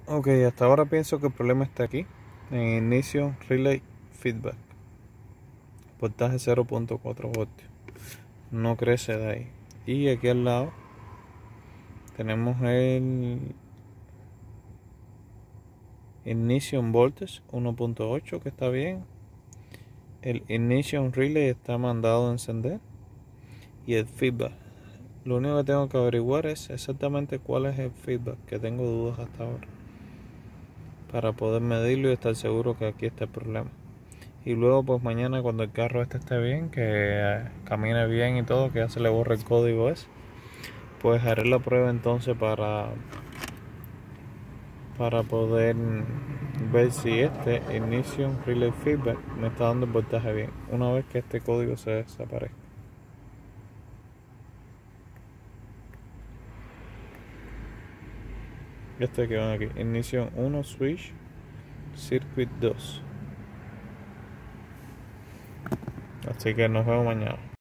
Ok, hasta ahora pienso que el problema está aquí, en inicio relay feedback, voltaje 0.4 voltios, no crece de ahí. Y aquí al lado tenemos el ignition voltage 1.8 que está bien, el ignition relay está mandado a encender y el feedback. Lo único que tengo que averiguar es exactamente cuál es el feedback, que tengo dudas hasta ahora, para poder medirlo y estar seguro que aquí está el problema. Y luego pues mañana cuando el carro esté bien, que camine bien y todo, que ya se le borre el código ese, pues haré la prueba entonces para poder ver si este ignition relay feedback me está dando el voltaje bien, una vez que este código se desaparezca. Este que van aquí, ignition 1 switch circuit 2. Así que nos vemos mañana.